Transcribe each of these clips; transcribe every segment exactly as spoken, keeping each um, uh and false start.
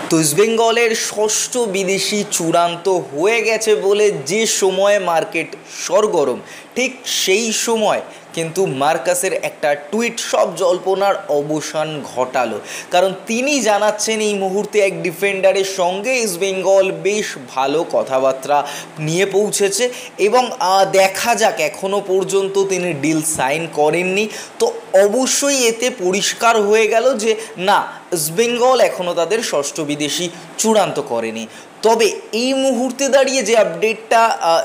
তো ইস্টবেঙ্গলের ষষ্ঠ বিদেশি চূড়ান্ত হয়ে গেছে বলে যে সময়ে মার্কেট সরগরম, ঠিক সেই সময় কিন্তু মার্কাসের একটা টুইট সব জল্পনার অবসান ঘটালো। কারণ তিনি জানাচ্ছেন এই মুহূর্তে এক ডিফেন্ডারের সঙ্গে ইস্টবেঙ্গল বেশ ভালো কথাবার্তা নিয়ে পৌঁছেছে এবং দেখা যাক, এখনও পর্যন্ত তিনি ডিল সাইন করেননি। তো অবশ্যই এতে পরিষ্কার হয়ে গেল যে না, ইস্টবেঙ্গল এখনও তাদের ষষ্ঠ বিদেশি চূড়ান্ত করেনি। তবে এই মুহূর্তে দাঁড়িয়ে যে আপডেটটা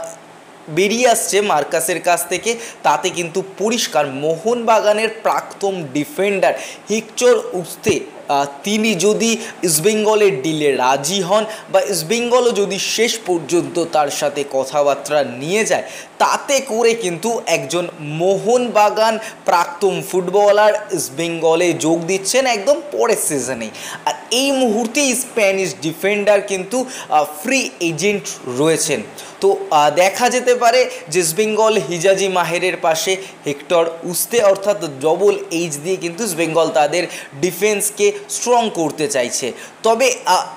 বেরিয়ে আসছে মার্কাসের কাছ থেকে, তাতে কিন্তু পরিষ্কার মোহনবাগানের প্রাক্তন ডিফেন্ডার হেক্টর উস্তে তিনি যদি ইস্টবেঙ্গলের ডিলে রাজি হন বা ইস্টবেঙ্গলও যদি শেষ পর্যন্ত তার সাথে কথাবার্তা নিয়ে যায়, তাতে করে কিন্তু একজন মোহনবাগান প্রাক্তন ফুটবলার ইস্টবেঙ্গলে যোগ দিচ্ছেন একদম পরের সিজনেই। আর এই মুহূর্তে স্প্যানিশ ডিফেন্ডার কিন্তু ফ্রি এজেন্ট রয়েছেন। তো দেখা যেতে পারে যে ইস্টবেঙ্গল হিজাজি মাহেরের পাশে হেক্টর উস্তে অর্থাৎ ডবল এইচ দিয়ে কিন্তু ইস্টবেঙ্গল তাদের ডিফেন্সকে স্ট্রং করতে চাইছে। তবে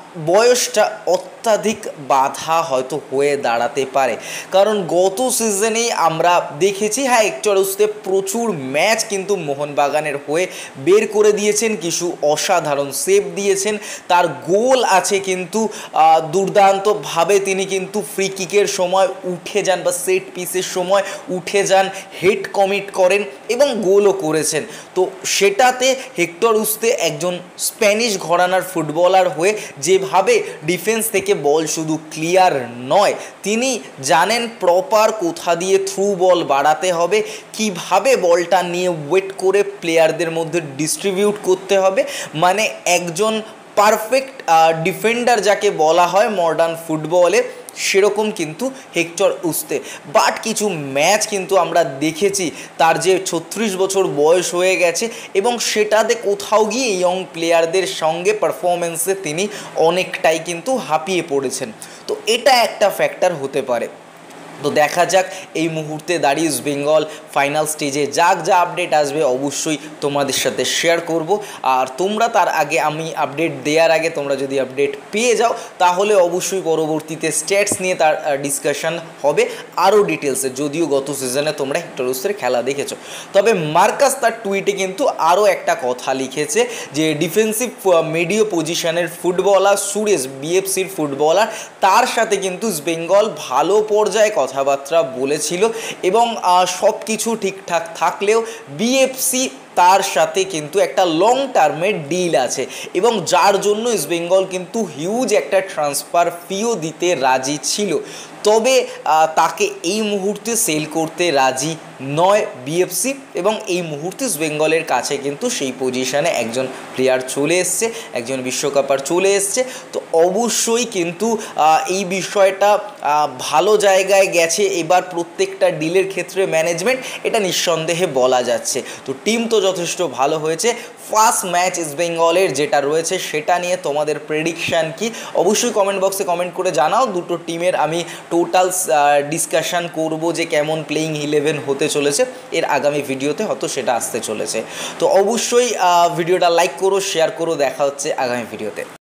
বয়সটা অত্যাধিক বাধা হয়তো হয়ে দাঁড়াতে পারে, কারণ গত সিজনেই আমরা দেখেছি হ্যাঁ হেক্টর উস্তে প্রচুর ম্যাচ কিন্তু মোহনবাগানের হয়ে বের করে দিয়েছেন, কিছু অসাধারণ সেভ দিয়েছেন, তার গোল আছে কিন্তু দুর্দান্তভাবে তিনি কিন্তু ফ্রি কিকের সময় উঠে যান বা সেট পিসের সময় উঠে যান, হেড কমিট করেন এবং গোলও করেছেন। তো সেটাতে হেক্টর উস্তে একজন স্প্যানিশ ঘরানার ফুটবলার হয়ে যেভাবে ডিফেন্স থেকে বল শুধু ক্লিয়ার নয়, তিনি জানেন প্রপার কোথা দিয়ে থ্রু বল বাড়াতে হবে, কিভাবে বলটা নিয়ে ওয়েট করে প্লেয়ারদের মধ্যে ডিস্ট্রিবিউট করতে হবে, মানে একজন পারফেক্ট ডিফেন্ডার যাকে বলা হয় মডার্ন ফুটবলে, সেরকম কিন্তু হেক্টর উস্তে। বাট কিছু ম্যাচ কিন্তু আমরা দেখেছি তার যে ছত্রিশ বছর বয়স হয়ে গেছে এবং সেটাতে কোথাও গিয়ে ইয়ং প্লেয়ারদের সঙ্গে পারফরমেন্সে তিনি অনেকটাই কিন্তু হাঁপিয়ে পড়েছেন। তো এটা একটা ফ্যাক্টর হতে পারে। তো দেখা যাক এই মুহূর্তে দাঁড়িয়ে ইস্টবেঙ্গল ফাইনাল স্টেজে যাক, যা আপডেট আসবে অবশ্যই তোমাদের সাথে শেয়ার করব। আর তোমরা তার আগে, আমি আপডেট দেওয়ার আগে তোমরা যদি আপডেট পেয়ে যাও তাহলে অবশ্যই পরবর্তীতে স্ট্যাটস নিয়ে তার ডিসকাশন হবে আরও ডিটেলসে, যদিও গত সিজনে তোমরা হেক্টর উস্তের খেলা দেখেছো। তবে মার্কাস তার টুইটে কিন্তু আরও একটা কথা লিখেছে যে ডিফেন্সিভ মিডিও পজিশনের ফুটবলার সুরেশ বিএফসির ফুটবলার, তার সাথে কিন্তু ইস্টবেঙ্গল ভালো পর্যায়ে কথাবার্তা বলেছিল এবং সব কিছু ঠিকঠাক থাকলেও বিএফসি তার সাথে কিন্তু একটা লং টার্মের ডিল আছে এবং যার জন্য ইস্টবেঙ্গল কিন্তু হিউজ একটা ট্রান্সফার ফিও দিতে রাজি ছিল। তবে তাকে এই মুহূর্তে সেল করতে রাজি নয় বিএফসি এবং এই মুহূর্তে ইস্টবেঙ্গলের কাছে কিন্তু সেই পজিশনে একজন প্লেয়ার চলে এসছে, একজন বিশ্বকাপার চলে এসছে। তো অবশ্যই কিন্তু এই বিষয়টা ভালো জায়গায় গেছে এবার প্রত্যেকটা ডিলের ক্ষেত্রে ম্যানেজমেন্ট, এটা নিঃসন্দেহে বলা যাচ্ছে। তো টিম তো যথেষ্ট ভালো হয়েছে। ফার্স্ট ম্যাচ ইস্টবেঙ্গলের যেটা রয়েছে সেটা নিয়ে তোমাদের প্রেডিকশান কি অবশ্যই কমেন্ট বক্সে কমেন্ট করে জানাও। দুটো টিমের আমি টোটাল ডিসকাশান করব যে কেমন প্লেয়িং ইলেভেন হতে চলেছে এর আগামী ভিডিওতে, হয়তো সেটা আসতে চলেছে। তো অবশ্যই ভিডিওটা লাইক করো, শেয়ার করো, দেখা হচ্ছে আগামী ভিডিওতে।